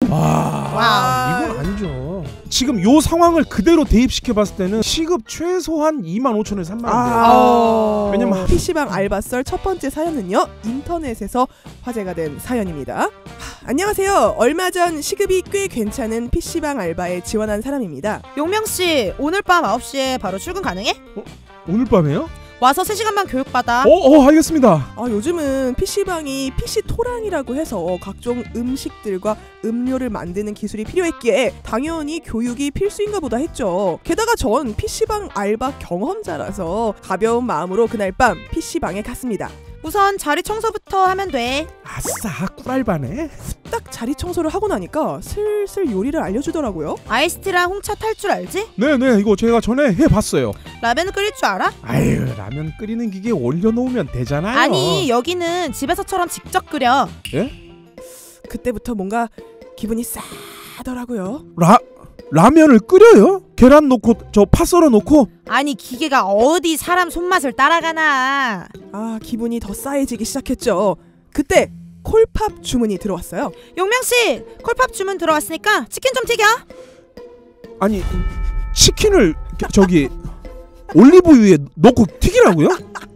와. 이건 아니죠. 지금 요 상황을 그대로 대입시켜 봤을 때는 시급 최소한 25,000원에서 30,000원. 왜냐면 PC방 알바 썰 첫 번째 사연은요, 인터넷에서 화제가 된 사연입니다. 안녕하세요. 얼마 전 시급이 꽤 괜찮은 PC방 알바에 지원한 사람입니다. 용명씨, 오늘 밤 9시에 바로 출근 가능해? 오늘 밤에요? 와서 3시간만 교육받아. 알겠습니다. 요즘은 PC방이 PC토랑이라고 해서 각종 음식들과 음료를 만드는 기술이 필요했기에 당연히 교육이 필수인가 보다 했죠. 게다가 전 PC방 알바 경험자라서 가벼운 마음으로 그날 밤 PC방에 갔습니다. 우선 자리 청소부터 하면 돼. 아싸, 꿀알바네. 딱 자리 청소를 하고 나니까 슬슬 요리를 알려주더라고요. 아이스티랑 홍차 탈 줄 알지? 네네, 이거 제가 전에 해봤어요. 라면은 끓일 줄 알아? 아유, 라면 끓이는 기계에 올려놓으면 되잖아요. 아니, 여기는 집에서처럼 직접 끓여. 예? 그때부터 뭔가 기분이 싸더라고요. 라면을 끓여요? 계란 넣고 저 파 썰어 놓고? 아니, 기계가 어디 사람 손맛을 따라가나. 기분이 더 싸해지기 시작했죠. 그때 콜팝 주문이 들어왔어요. 용명씨, 콜팝 주문 들어왔으니까 치킨 좀 튀겨. 아니, 치킨을 저기 올리브유에 넣고 튀기라고요?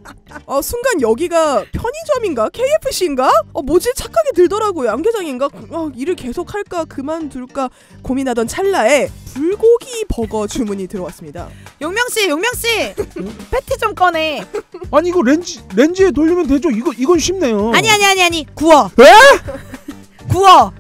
순간 여기가 편의점인가? KFC인가? 뭐지? 착각이 들더라고요. 양계장인가? 일을 계속 할까 그만둘까 고민하던 찰나에 불고기 버거 주문이 들어왔습니다. 용명씨, 패티 좀 꺼내. 아니, 이거 렌즈에 돌리면 되죠? 이건 쉽네요. 아니, 구워. 에? 구워.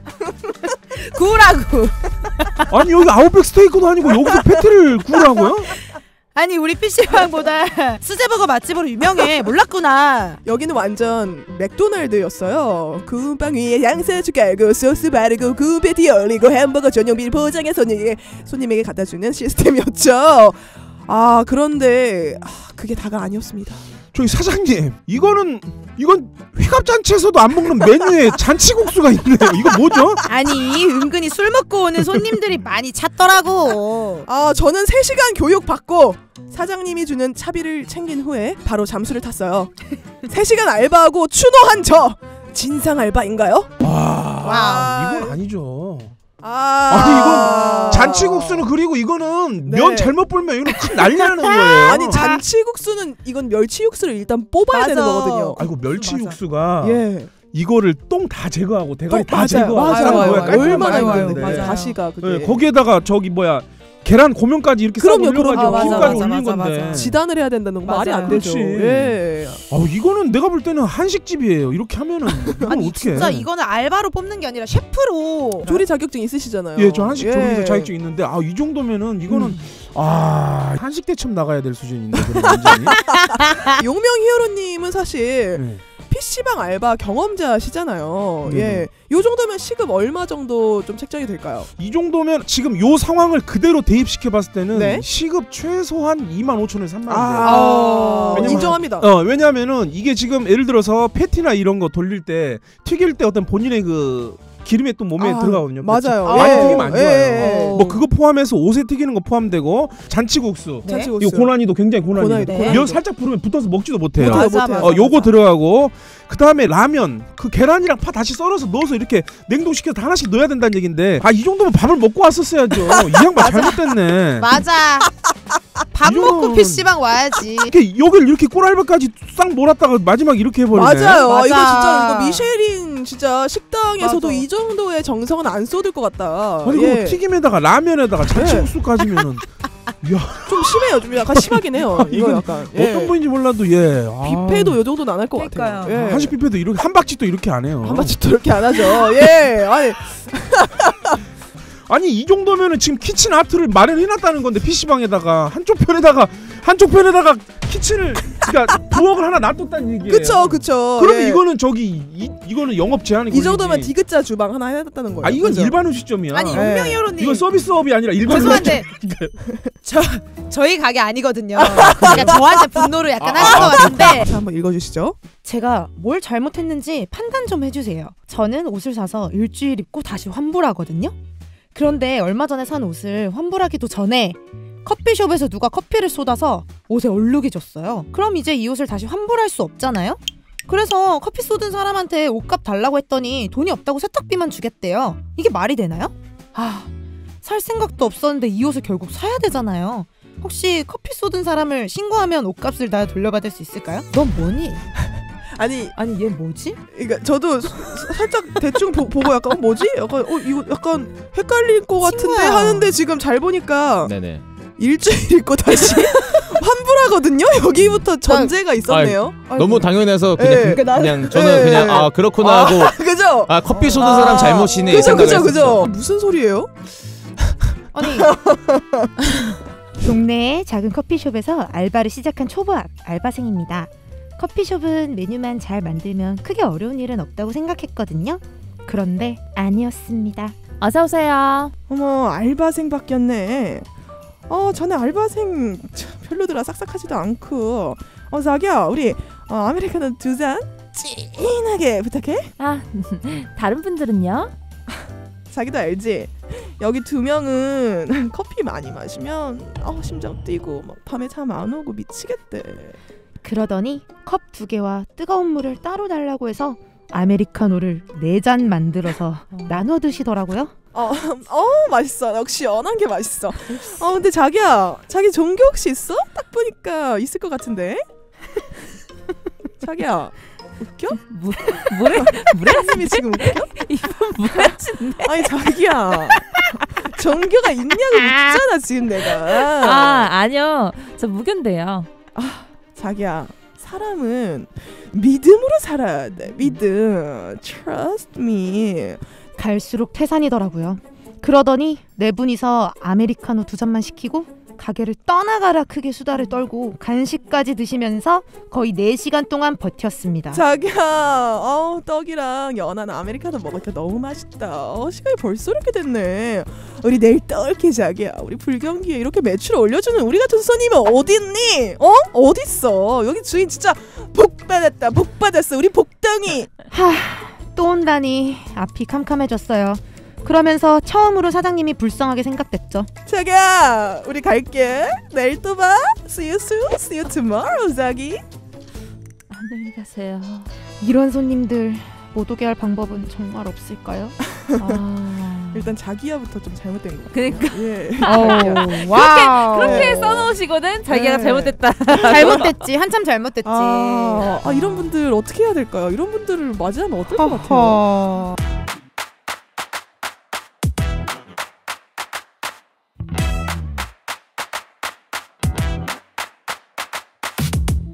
구우라고. 아니, 여기 아웃백 스테이크도 아니고 여기서 패티를 구우라고요? 아니, 우리 PC방보다 수제버거 맛집으로 유명해. 몰랐구나. 여기는 완전 맥도날드였어요. 구운 빵 위에 양배추 깔고 소스 바르고 구운 패티 올리고 햄버거 전용비를 포장해 손님에게 갖다주는 시스템이었죠. 그런데 그게 다가 아니었습니다. 저기 사장님, 이건 회갑잔치에서도 안 먹는 메뉴에 잔치국수가 있네요. 이거 뭐죠? 아니, 은근히 술 먹고 오는 손님들이 많이 찾더라고. 저는 3시간 교육 받고 사장님이 주는 차비를 챙긴 후에 바로 잠수를 탔어요. 3시간 알바하고 추노한 저 진상 알바인가요? 이건 아니죠. 아니 이건 잔치국수는, 그리고 이거는 면 잘못 불면 이거는 큰 난리 나는 거예요. 아니, 잔치국수는 이건 멸치육수를 일단 뽑아야 되는 거거든요. 아이고, 멸치육수가 예. 이거를 똥 다 제거하고 대가리 다 제거하고 맞아요. 얼마나 힘든데. 힘든데. 가시가 그게. 네, 거기에다가 계란 고명까지 이렇게 싹 올려가지고 김까지 올린 건데 지단을 해야 된다는 거 말이 안 되죠. 예. 이거는 내가 볼 때는 한식집이에요. 이렇게 하면은 아니, 어떻게 진짜 이거는 알바로 뽑는 게 아니라 셰프로. 조리 자격증 있으시잖아요. 예, 저 한식 조리 자격증 있는데 이 정도면은 이거는 한식 대첩 나가야 될 수준인데. 완전히. 용명 히어로님은 사실 PC방 알바 경험자시잖아요. 예, 요 정도면 시급 얼마 정도 좀 책정이 될까요? 이 정도면 지금 요 상황을 그대로 대입시켜 봤을 때는 시급 최소한 25,000원에서 30,000원. 왜냐면, 인정합니다. 왜냐하면은 이게 지금 예를 들어서 패티나 이런 거 돌릴 때, 튀길 때 어떤 본인의 그 기름에 또 몸에 들어가거든요. 맞아요. 많이 튀기면 안 좋아요. 뭐 그거 포함해서 옷에 튀기는 거 포함되고, 잔치국수. 이거 고난이도 굉장히 고난이도. 면 살짝 부르면 붙어서 먹지도 못해요. 요거 들어가고, 그 다음에 라면, 그 계란이랑 파 다시 썰어서 넣어서 이렇게 냉동시켜서 다 하나씩 넣어야 된다는 얘긴데, 이 정도면 밥을 먹고 왔었어야죠. 이 양반 잘못됐네. 맞아. 밥 먹고 PC방 와야지. 여길 이렇게 꿀알바까지 싹 몰았다가 마지막에 이렇게 해버리네. 맞아요. 이거 진짜 미쉐린 진짜 식당에서도 이 정도의 정성은 안 쏟을 것 같다. 아니, 이거 튀김에다가 라면에다가 잔치국수까지면 좀 심해요. 좀 약간 심하긴 해요. 이거 약간 어떤 분인지 몰라도 뷔페도 요 정도는 안 할 것 같아요. 한식 뷔페도 이렇게 한박짓도 이렇게 안 해요. 한박짓도 이렇게 안 하죠. 아니, 이 정도면은 지금 키친 아트를 마련해놨다는 건데, PC방에다가 한쪽 편에다가 키친을, 그러니까 부엌을 하나 놔뒀다는 얘기예요. 그쵸. 그러면 이거는 이거는 영업 제한이고, 이 정도면 디귿자 주방 하나 해놨다는 거예요. 이건 일반 음식점이야. 아니, 용명 히어로님, 이건 서비스업이 아니라 일반 죄송한데 저희 가게 아니거든요. 그러니까 저한테 분노를 약간 하신 것 같은데. 자, 한번 읽어주시죠. 제가 뭘 잘못했는지 판단 좀 해주세요. 저는 옷을 사서 일주일 입고 다시 환불하거든요. 그런데 얼마 전에 산 옷을 환불하기도 전에 커피숍에서 누가 커피를 쏟아서 옷에 얼룩이 졌어요. 그럼 이제 이 옷을 다시 환불할 수 없잖아요? 그래서 커피 쏟은 사람한테 옷값 달라고 했더니 돈이 없다고 세탁비만 주겠대요. 이게 말이 되나요? 살 생각도 없었는데 이 옷을 결국 사야 되잖아요. 혹시 커피 쏟은 사람을 신고하면 옷값을 다 돌려받을 수 있을까요? 넌 뭐니? 아니 얘 뭐지? 그러니까 저도 살짝 대충 보고 약간 뭐지? 약간 이거 약간 헷갈릴 것 같은데 친구야. 하는데 지금 잘 보니까 네네. 일주일 입고 다시 환불하거든요. 여기부터 전제가 있었네요. 너무 당연해서 그냥 그냥 저는 네. 그냥 그렇구나 하고 그죠? 커피 쏟은 사람 잘못이네 이 생각을 그죠. 했었죠. 무슨 소리예요? 아니 동네의 작은 커피숍에서 알바를 시작한 초보 알바생입니다. 커피숍은 메뉴만 잘 만들면 크게 어려운 일은 없다고 생각했거든요. 그런데 아니었습니다. 어서 오세요. 어머, 알바생 바뀌었네. 전에 알바생 별로더라. 싹싹하지도 않고. 자기야, 우리 아메리카노 2잔 진하게 부탁해. 다른 분들은요? 자기도 알지? 여기 2명은 커피 많이 마시면 심장 뛰고 막 밤에 잠 안 오고 미치겠대. 그러더니 컵 2개와 뜨거운 물을 따로 달라고 해서 아메리카노를 4잔 만들어서 나눠 드시더라고요. 맛있어. 역시 시원한 게 맛있어. 근데 자기야, 자기 종교 혹시 있어? 딱 보니까 있을 것 같은데. 자기야, 웃겨? 무라님이 지금 웃겨? 이분 무라진데. 아니 자기야, 종교가 있냐고 묻잖아 지금 내가. 아니요, 저 무견대요. 자기야, 사람은 믿음으로 살아야 돼. 믿음. Trust me. 갈수록 태산이더라고요. 그러더니 4분이서 아메리카노 2잔만 시키고 가게를 떠나가라 크게 수다를 떨고 간식까지 드시면서 거의 4시간 동안 버텼습니다. 자기야, 떡이랑 연한 아메리카노 먹으니까 너무 맛있다. 시간이 벌써 이렇게 됐네. 우리 내일 떨게 자기야. 우리 불경기에 이렇게 매출 올려주는 우리 같은 손님은 어딨니? 어딨어? 여기 주인 진짜 복 받았어. 우리 복덩이. 또 온다니 앞이 캄캄해졌어요. 그러면서 처음으로 사장님이 불쌍하게 생각됐죠. 자기야, 우리 갈게. 내일 또 봐. See you soon. See you tomorrow, 자기. 안녕히 가세요. 이런 손님들 못 오게 할 방법은 정말 없을까요? 일단 자기야부터 좀 잘못된 거. 그러니까. 예. 그렇게 써놓으시거든. 자기가 잘못됐다. 잘못됐지. 한참 잘못됐지. 이런 분들 어떻게 해야 될까요? 이런 분들을 맞이하면 어떨 것 같아요?